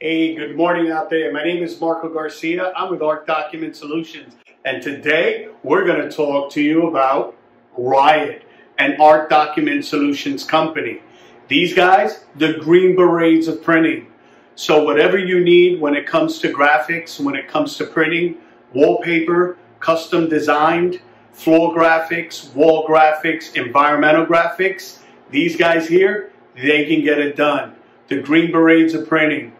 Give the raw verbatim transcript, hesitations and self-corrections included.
Hey, good morning out there. My name is Marco Garcia. I'm with Arc Document Solutions. And today we're going to talk to you about Riot, an Arc Document Solutions company. These guys, the Green Berets of printing. So whatever you need when it comes to graphics, when it comes to printing, wallpaper, custom designed, floor graphics, wall graphics, environmental graphics, these guys here, they can get it done. The Green Berets of printing.